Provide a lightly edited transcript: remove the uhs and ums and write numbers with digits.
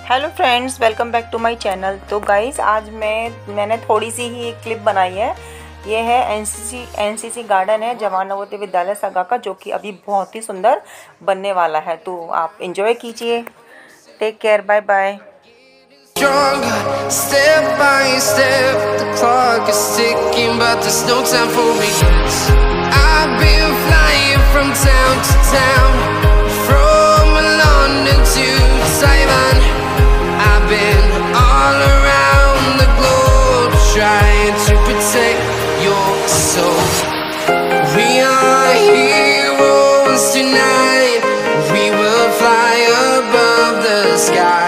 Hello friends, welcome back to my channel. तो guys आज मैंने थोड़ी सी ही एक क्लिप बनाई है। ये है एनसीसी गार्डन है जवाहर नवोदय विद्यालय सगा का, जो कि अभी बहुत ही सुंदर बनने वाला है। तो आप एंजॉय कीजिए। Take care, bye bye. Step by step, the clock is ticking, but there's no time for regrets. I've been flying from town to town, from London to Taiwan. I've been all around the globe, trying to protect your soul. We are heroes tonight. We will fly above the sky.